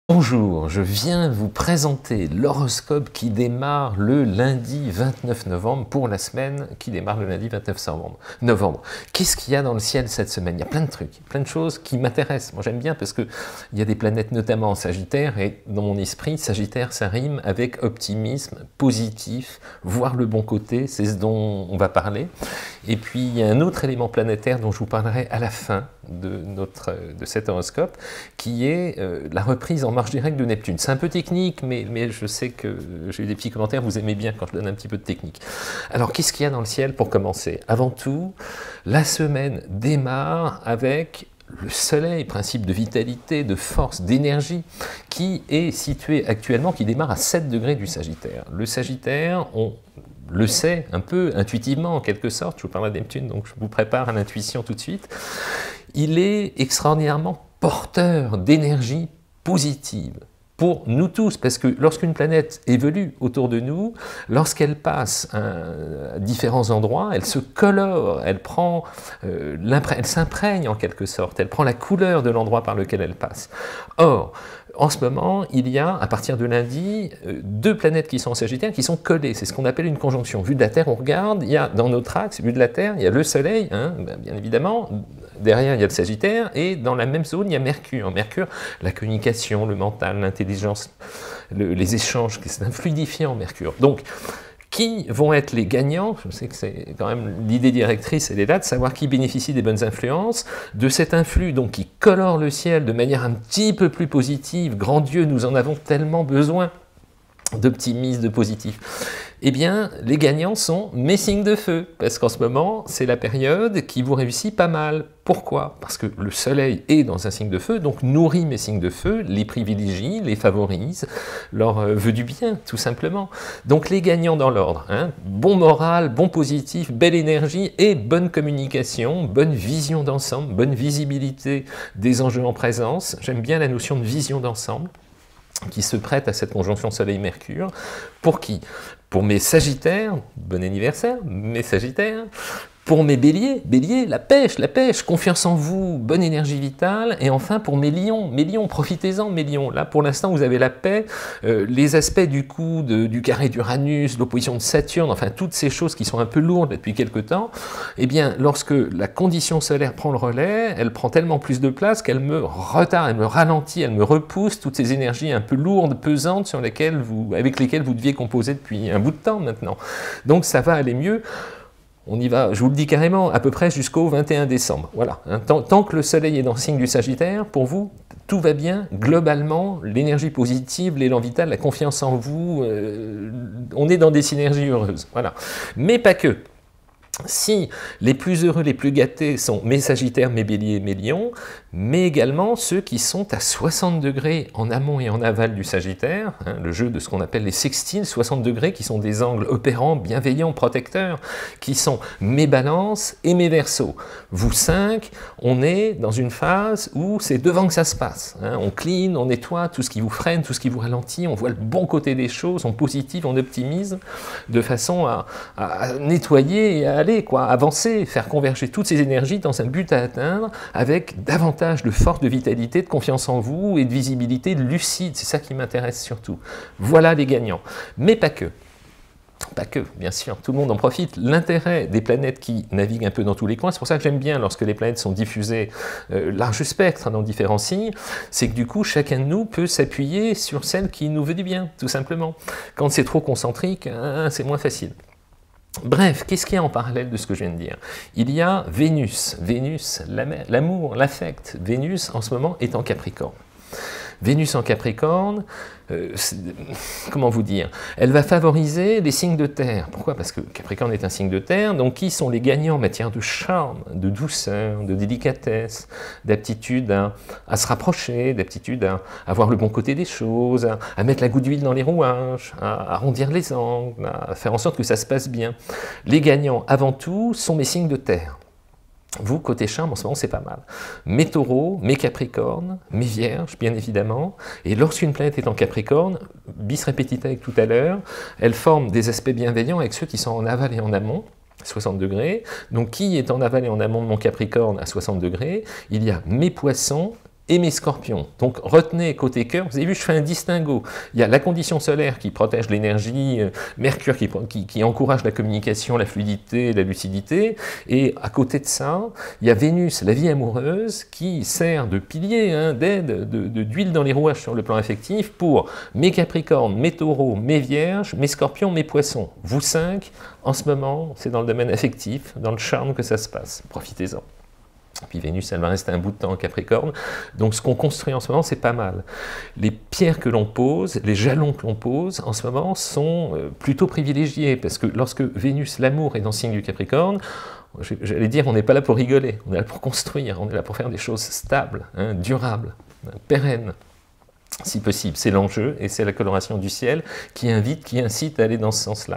Bonjour, je viens vous présenter l'horoscope qui démarre le lundi 29 novembre pour la semaine qui démarre le lundi 29 novembre. Qu'est-ce qu'il y a dans le ciel cette semaine? Il y a plein de trucs, plein de choses qui m'intéressent. Moi j'aime bien parce qu'il y a des planètes notamment en Sagittaire et dans mon esprit, Sagittaire ça rime avec optimisme, positif, voir le bon côté, c'est ce dont on va parler. Et puis il y a un autre élément planétaire dont je vous parlerai à la fin de cet horoscope qui est la reprise en marche directe de Neptune. C'est un peu technique, mais je sais que j'ai eu des petits commentaires, vous aimez bien quand je donne un petit peu de technique. Alors, qu'est-ce qu'il y a dans le ciel pour commencer? Avant tout, la semaine démarre avec le soleil, principe de vitalité, de force, d'énergie, qui est situé actuellement, qui démarre à 7 degrés du Sagittaire. Le Sagittaire, on le sait un peu intuitivement en quelque sorte, je vous parle de Neptune, donc je vous prépare à l'intuition tout de suite, il est extraordinairement porteur d'énergie positive pour nous tous, parce que lorsqu'une planète évolue autour de nous, lorsqu'elle passe à différents endroits, elle se colore, elle s'imprègne en quelque sorte, elle prend la couleur de l'endroit par lequel elle passe. Or, en ce moment, il y a, à partir de lundi, deux planètes qui sont en Sagittaire qui sont collées. C'est ce qu'on appelle une conjonction. Vu de la Terre, on regarde, il y a dans notre axe, vu de la Terre, il y a le Soleil, hein, bien évidemment, derrière il y a le Sagittaire, et dans la même zone, il y a Mercure. Mercure, la communication, le mental, l'intelligence, les échanges, c'est un fluidifiant, Mercure. Donc, qui vont être les gagnants? Je sais que c'est quand même l'idée directrice, elle est là, de savoir qui bénéficie des bonnes influences, de cet influx donc qui colore le ciel de manière un petit peu plus positive. Grand Dieu, nous en avons tellement besoin d'optimisme, de positif. Eh bien, les gagnants sont mes signes de feu, parce qu'en ce moment, c'est la période qui vous réussit pas mal. Pourquoi? Parce que le soleil est dans un signe de feu, donc nourrit mes signes de feu, les privilégie, les favorise, leur veut du bien, tout simplement. Donc les gagnants dans l'ordre, hein, bon moral, bon positif, belle énergie et bonne communication, bonne vision d'ensemble, bonne visibilité des enjeux en présence. J'aime bien la notion de vision d'ensemble qui se prête à cette conjonction Soleil-Mercure. Pour qui? Pour mes Sagittaires, bon anniversaire, mes Sagittaires. Pour mes Béliers, la pêche, confiance en vous, bonne énergie vitale. Et enfin pour mes Lions, profitez-en mes Lions. Là pour l'instant vous avez la paix, les aspects du coup du carré d'Uranus, l'opposition de Saturne, enfin toutes ces choses qui sont un peu lourdes depuis quelque temps, eh bien lorsque la condition solaire prend le relais, elle prend tellement plus de place qu'elle me retarde, elle me ralentit, elle me repousse toutes ces énergies un peu lourdes, pesantes, avec lesquelles vous deviez composer depuis un bout de temps maintenant. Donc ça va aller mieux. On y va, je vous le dis carrément, à peu près jusqu'au 21 décembre. Voilà. Tant que le soleil est dans le signe du Sagittaire, pour vous, tout va bien. Globalement, l'énergie positive, l'élan vital, la confiance en vous, on est dans des synergies heureuses. Voilà. Mais pas que. Si les plus heureux, les plus gâtés sont mes Sagittaires, mes Béliers, mes Lions, mais également ceux qui sont à 60 degrés en amont et en aval du Sagittaire, hein, le jeu de ce qu'on appelle les sextiles, 60 degrés qui sont des angles opérants, bienveillants, protecteurs, qui sont mes Balances et mes Verseaux. Vous 5, on est dans une phase où c'est devant que ça se passe. Hein, on clean, on nettoie tout ce qui vous freine, tout ce qui vous ralentit, on voit le bon côté des choses, on positive, on optimise, de façon à nettoyer et à avancer, faire converger toutes ces énergies dans un but à atteindre avec davantage de force, de vitalité, de confiance en vous et de visibilité lucide. C'est ça qui m'intéresse surtout. Voilà les gagnants. Mais pas que. Pas que, bien sûr, tout le monde en profite. L'intérêt des planètes qui naviguent un peu dans tous les coins, c'est pour ça que j'aime bien lorsque les planètes sont diffusées large spectre dans différents signes, c'est que du coup, chacun de nous peut s'appuyer sur celle qui nous veut du bien, tout simplement. Quand c'est trop concentrique, hein, c'est moins facile. Bref, qu'est-ce qu'il y a en parallèle de ce que je viens de dire? Il y a Vénus, l'amour, l'affect. Vénus, en ce moment, est en Capricorne. Vénus en Capricorne, comment vous dire? Elle va favoriser les signes de terre. Pourquoi? Parce que Capricorne est un signe de terre, donc qui sont les gagnants en matière de charme, de douceur, de délicatesse, d'aptitude à se rapprocher, d'aptitude à voir le bon côté des choses, à mettre la goutte d'huile dans les rouages, à arrondir les angles, à faire en sorte que ça se passe bien. Les gagnants, avant tout, sont mes signes de terre. Vous, côté charme, en ce moment, c'est pas mal. Mes taureaux, mes capricornes, mes vierges, bien évidemment. Et lorsqu'une planète est en capricorne, bis repetita avec tout à l'heure, elle forme des aspects bienveillants avec ceux qui sont en aval et en amont. 60 degrés. Donc, qui est en aval et en amont de mon Capricorne à 60 degrés? Il y a mes poissons et mes scorpions. Donc retenez côté cœur, vous avez vu, je fais un distinguo. Il y a la condition solaire qui protège l'énergie, Mercure qui encourage la communication, la fluidité, la lucidité, et à côté de ça, il y a Vénus, la vie amoureuse, qui sert de pilier, d'aide, d'huile dans les rouages sur le plan affectif pour mes capricornes, mes taureaux, mes vierges, mes scorpions, mes poissons. Vous 5, en ce moment, c'est dans le domaine affectif, dans le charme que ça se passe. Profitez-en. Puis Vénus, elle va rester un bout de temps en Capricorne. Donc ce qu'on construit en ce moment, c'est pas mal. Les pierres que l'on pose, les jalons que l'on pose en ce moment sont plutôt privilégiés, parce que lorsque Vénus, l'amour, est dans le signe du Capricorne, j'allais dire, on n'est pas là pour rigoler, on est là pour construire, on est là pour faire des choses stables, durables, pérennes. Si possible, c'est l'enjeu, et c'est la coloration du ciel qui invite, qui incite à aller dans ce sens-là.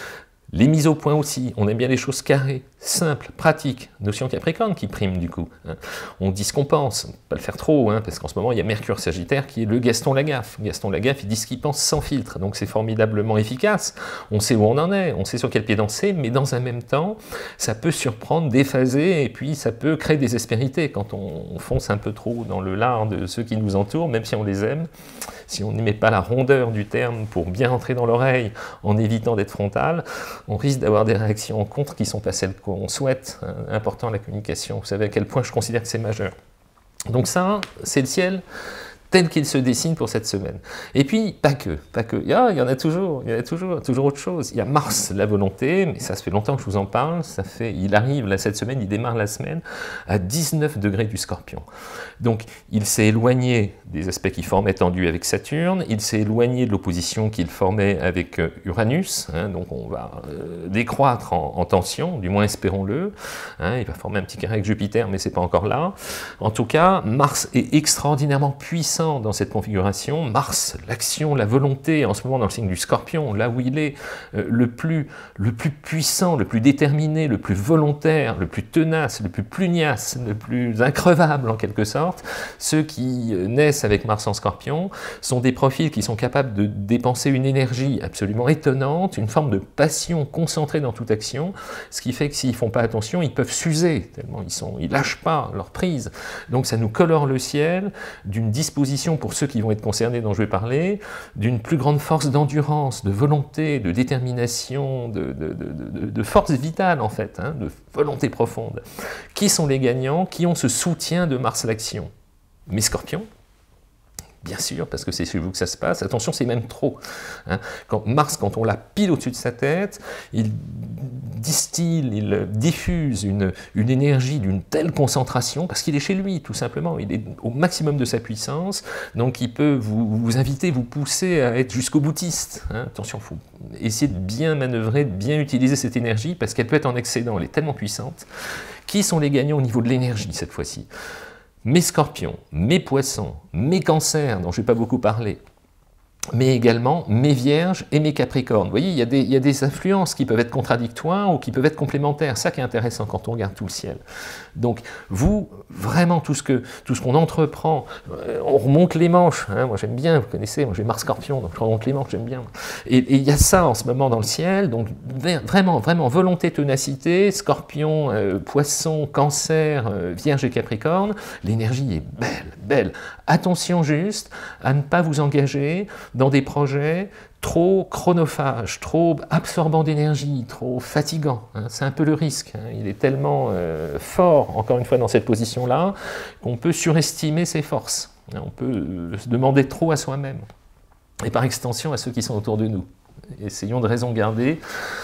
Les mises au point aussi, on aime bien les choses carrées, simples, pratiques, notion Capricorne qui prime du coup. On dit ce qu'on pense, pas le faire trop, parce qu'en ce moment il y a Mercure Sagittaire qui est le Gaston Lagaffe. Gaston Lagaffe, il dit ce qu'il pense sans filtre, donc c'est formidablement efficace. On sait où on en est, on sait sur quel pied danser, mais dans un même temps, ça peut surprendre, déphaser, et puis ça peut créer des aspérités quand on fonce un peu trop dans le lard de ceux qui nous entourent, même si on les aime. Si on n'y met pas la rondeur du terme pour bien rentrer dans l'oreille en évitant d'être frontal, on risque d'avoir des réactions en contre qui ne sont pas celles qu'on souhaite. Important la communication, vous savez à quel point je considère que c'est majeur. Donc ça, c'est le ciel tel qu'il se dessine pour cette semaine. Et puis, pas que. Il y en a toujours autre chose. Il y a Mars, la volonté, mais ça fait longtemps que je vous en parle, il arrive là cette semaine, il démarre la semaine à 19 degrés du Scorpion. Donc, il s'est éloigné des aspects qu'il formait tendus avec Saturne, il s'est éloigné de l'opposition qu'il formait avec Uranus, donc on va décroître en tension, du moins espérons-le, il va former un petit carré avec Jupiter, mais c'est pas encore là. En tout cas, Mars est extraordinairement puissant dans cette configuration. Mars, l'action, la volonté, en ce moment dans le signe du Scorpion, là où il est le plus puissant, le plus déterminé, le plus volontaire, le plus tenace, le plus pugnace, le plus increvable en quelque sorte. Ceux qui naissent avec Mars en Scorpion sont des profils qui sont capables de dépenser une énergie absolument étonnante, une forme de passion concentrée dans toute action, ce qui fait que s'ils ne font pas attention, ils peuvent s'user, tellement ils lâchent pas leur prise. Donc ça nous colore le ciel d'une disposition pour ceux qui vont être concernés dont je vais parler, d'une plus grande force d'endurance, de volonté, de détermination, de force vitale en fait, de volonté profonde. Qui sont les gagnants? Qui ont ce soutien de Mars l'action? Mes scorpions, bien sûr, parce que c'est chez vous que ça se passe. Attention, c'est même trop. Mars, quand on l'a pile au-dessus de sa tête, il distille, il diffuse une énergie d'une telle concentration, parce qu'il est chez lui, tout simplement. Il est au maximum de sa puissance, donc il peut vous inviter, vous pousser à être jusqu'au boutiste. Attention, il faut essayer de bien manœuvrer, de bien utiliser cette énergie, parce qu'elle peut être en excédent, elle est tellement puissante. Qui sont les gagnants au niveau de l'énergie, cette fois-ci? Mes scorpions, mes poissons, mes cancers, dont je n'ai pas beaucoup parlé, mais également mes vierges et mes capricornes. Vous voyez, il y a des influences qui peuvent être contradictoires ou qui peuvent être complémentaires. Ça qui est intéressant quand on regarde tout le ciel. Donc, vous, vraiment, tout ce qu'on entreprend, on remonte les manches. Moi, j'aime bien, vous connaissez, moi j'ai Mars Scorpion, donc je remonte les manches, j'aime bien. Et il y a ça en ce moment dans le ciel, donc vraiment, volonté, ténacité, Scorpion, Poisson, Cancer, Vierge et Capricorne, l'énergie est belle. Attention juste à ne pas vous engager dans des projets trop chronophages, trop absorbants d'énergie, trop fatigants. C'est un peu le risque. Il est tellement fort, encore une fois, dans cette position-là, qu'on peut surestimer ses forces. On peut se demander trop à soi-même. Et par extension, à ceux qui sont autour de nous. Essayons de raison garder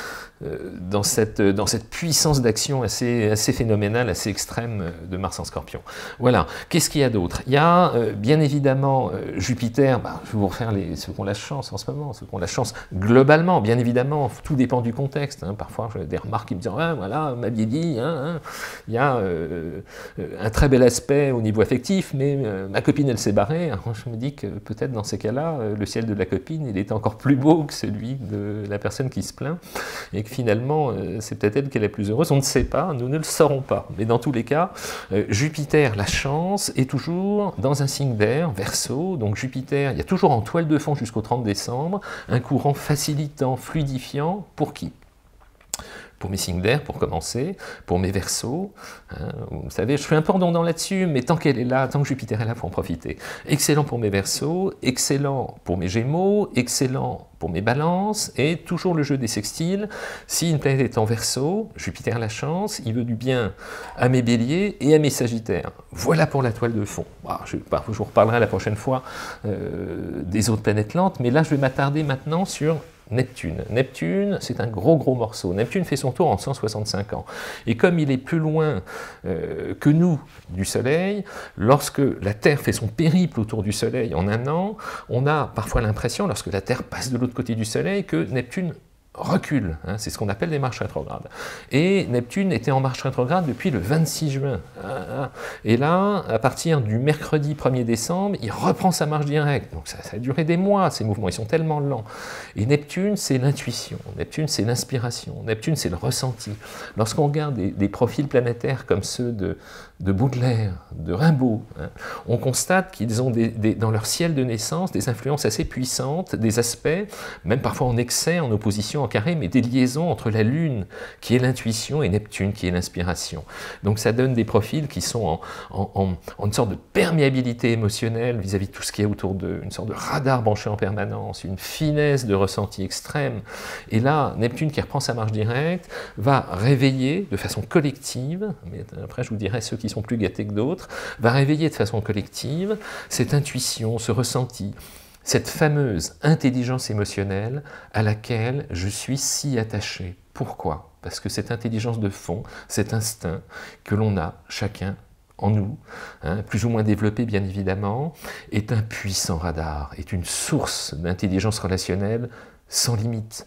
dans cette puissance d'action assez phénoménale, assez extrême de Mars en Scorpion. Voilà. Qu'est-ce qu'il y a d'autre? Il y a bien évidemment Jupiter, je vais vous refaire ceux qui ont la chance en ce moment, ceux qui ont la chance globalement, bien évidemment, tout dépend du contexte. Parfois, j'ai des remarques qui me disent « voilà, m'a bien dit, il y a un très bel aspect au niveau affectif, mais ma copine, elle s'est barrée. » Je me dis que peut-être dans ces cas-là, le ciel de la copine, il est encore plus beau que celui de la personne qui se plaint, et finalement, c'est peut-être elle qui est la plus heureuse, on ne sait pas, nous ne le saurons pas. Mais dans tous les cas, Jupiter, la chance, est toujours dans un signe d'air, Verseau, donc Jupiter, il y a toujours en toile de fond jusqu'au 30 décembre, un courant facilitant, fluidifiant, pour qui? pour mes signes d'air, pour commencer, pour mes Verseaux. Hein, vous savez, je suis un peu redondant là-dessus, mais tant qu'elle est là, tant que Jupiter est là, il faut en profiter. Excellent pour mes Verseaux, excellent pour mes Gémeaux, excellent pour mes Balances, et toujours le jeu des sextiles. Si une planète est en Verseau, Jupiter a la chance, il veut du bien à mes Béliers et à mes Sagittaires. Voilà pour la toile de fond. Bon, je vous reparlerai la prochaine fois des autres planètes lentes, mais là je vais m'attarder maintenant sur Neptune. Neptune, c'est un gros morceau. Neptune fait son tour en 165 ans. Et comme il est plus loin que nous du Soleil, lorsque la Terre fait son périple autour du Soleil en un an, on a parfois l'impression, lorsque la Terre passe de l'autre côté du Soleil, que Neptune recule, hein, c'est ce qu'on appelle les marches rétrogrades. Et Neptune était en marche rétrograde depuis le 26 juin. Et là, à partir du mercredi 1er décembre, il reprend sa marche directe. Donc ça a duré des mois, ces mouvements, ils sont tellement lents. Et Neptune, c'est l'intuition, Neptune, c'est l'inspiration, Neptune, c'est le ressenti. Lorsqu'on regarde des profils planétaires comme ceux de Baudelaire, de Rimbaud, hein, on constate qu'ils ont dans leur ciel de naissance des influences assez puissantes, des aspects, même parfois en excès, en opposition, en carré, mais des liaisons entre la Lune, qui est l'intuition, et Neptune, qui est l'inspiration. Donc ça donne des profils qui sont en une sorte de perméabilité émotionnelle vis-à-vis de tout ce qui est autour d'eux, une sorte de radar branché en permanence, une finesse de ressenti extrême. Et là, Neptune, qui reprend sa marche directe, va réveiller de façon collective, mais après je vous dirai ceux qui sont plus gâtés que d'autres, va réveiller de façon collective cette intuition, ce ressenti, cette fameuse intelligence émotionnelle à laquelle je suis si attaché. Pourquoi? Parce que cette intelligence de fond, cet instinct que l'on a chacun en nous, hein, plus ou moins développé bien évidemment, est un puissant radar, est une source d'intelligence relationnelle sans limite.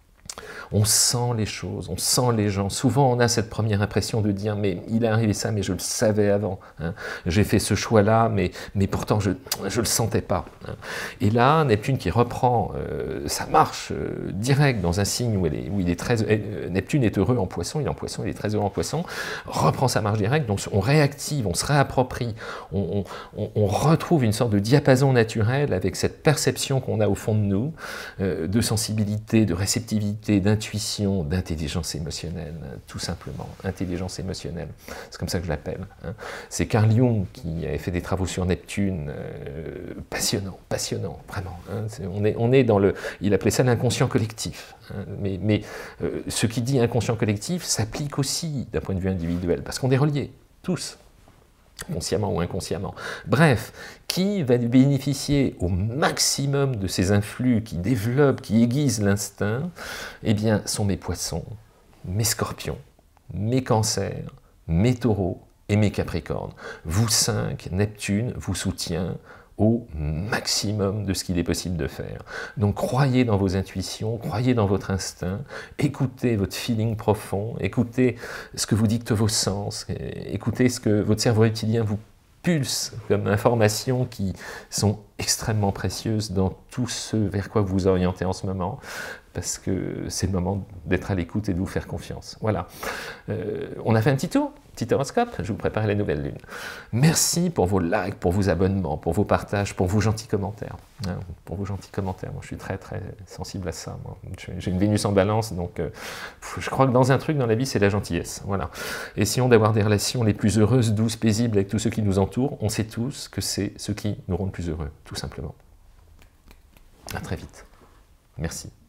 On sent les choses, on sent les gens. Souvent, on a cette première impression de dire « mais il est arrivé ça, mais je le savais avant. Hein. J'ai fait ce choix-là, mais pourtant, je ne le sentais pas. Hein. » Et là, Neptune qui reprend sa marche directe dans un signe où il est très... Neptune est heureux en Poisson, il est en Poisson, il est très heureux en Poisson, reprend sa marche directe, donc on réactive, on se réapproprie, on retrouve une sorte de diapason naturel avec cette perception qu'on a au fond de nous, de sensibilité, de réceptivité, d'intuition, d'intelligence émotionnelle, tout simplement, intelligence émotionnelle, c'est comme ça que je l'appelle. Hein. C'est Carl Jung qui avait fait des travaux sur Neptune, passionnant, vraiment. Hein. On est dans le, il appelait ça l'inconscient collectif. Hein. Mais ce qui dit inconscient collectif s'applique aussi d'un point de vue individuel, parce qu'on est reliés, tous, consciemment ou inconsciemment. Bref, qui va bénéficier au maximum de ces influx qui développent, qui aiguisent l'instinct? Eh bien, sont mes Poissons, mes Scorpions, mes Cancers, mes Taureaux et mes Capricornes. Vous 5, Neptune vous soutient au maximum de ce qu'il est possible de faire. Donc croyez dans vos intuitions, croyez dans votre instinct, écoutez votre feeling profond, écoutez ce que vous dictent vos sens, écoutez ce que votre cerveau reptilien vous pulse comme informations qui sont extrêmement précieuses dans tout ce vers quoi vous vous orientez en ce moment, parce que c'est le moment d'être à l'écoute et de vous faire confiance. Voilà. On a fait un petit tour, petit horoscope, je vous prépare les nouvelles lunes. Merci pour vos likes, pour vos abonnements, pour vos partages, pour vos gentils commentaires. Hein, pour vos gentils commentaires. Moi, je suis très sensible à ça. J'ai une Vénus en Balance, donc je crois que dans un truc dans la vie, c'est la gentillesse. Voilà. Essayons d'avoir des relations les plus heureuses, douces, paisibles avec tous ceux qui nous entourent. On sait tous que c'est ce qui nous rend le plus heureux, tout simplement. À très vite. Merci.